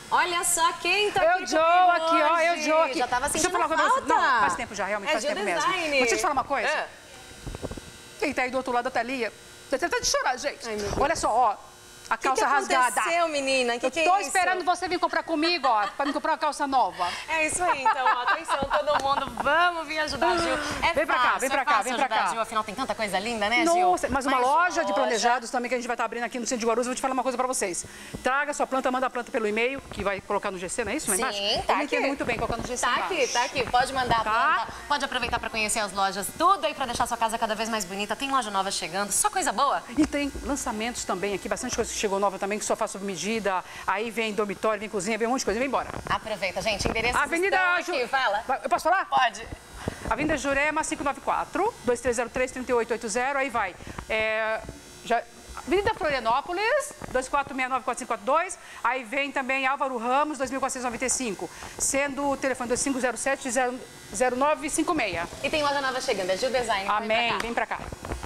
Olha só quem tá aqui Joe aqui, ó, eu Joe aqui. Já tava sentindo Deixa eu falar uma coisa. falta. Não, faz tempo já, realmente, faz tempo mesmo. Mas deixa eu te falar uma coisa. Quem tá aí do outro lado da telinha, você tá de chorar, gente. Ai, olha só, ó. A calça rasgada. O que aconteceu, menina? Que é isso? Tô esperando você vir comprar comigo, ó, pra me comprar uma calça nova. É isso aí, então, ó, atenção todo mundo, vamos vir ajudar a Gil. Vem pra cá, vem pra cá, vem pra cá. Gil, afinal tem tanta coisa linda, né, Gil? Nossa, mas uma loja de planejados também que a gente vai estar abrindo aqui no centro de Guarulhos. Eu vou te falar uma coisa pra vocês. Traga sua planta, manda a planta pelo e-mail, que vai colocar no GC, não é isso? Lá embaixo? Sim, tá. Eu não entendo muito bem, colocar no GC embaixo. Tá aqui, pode mandar a planta, pode aproveitar pra conhecer as lojas, tudo aí pra deixar sua casa cada vez mais bonita. Tem loja nova chegando, só coisa boa. E tem lançamentos também aqui, bastante coisa que chegou nova também, que só faz sob medida. Aí vem dormitório, vem cozinha, vem um monte de coisa. Vem embora. Aproveita, gente, endereço Avenida aqui, fala. Eu posso falar? Pode. Avenida Jurema, 594, 2303-3880, aí vai. Avenida Florianópolis, 2469-4542, aí vem também Álvaro Ramos, 2495, sendo o telefone 2507-0956. E tem loja nova chegando, é Gil Design. Amém, vem pra cá.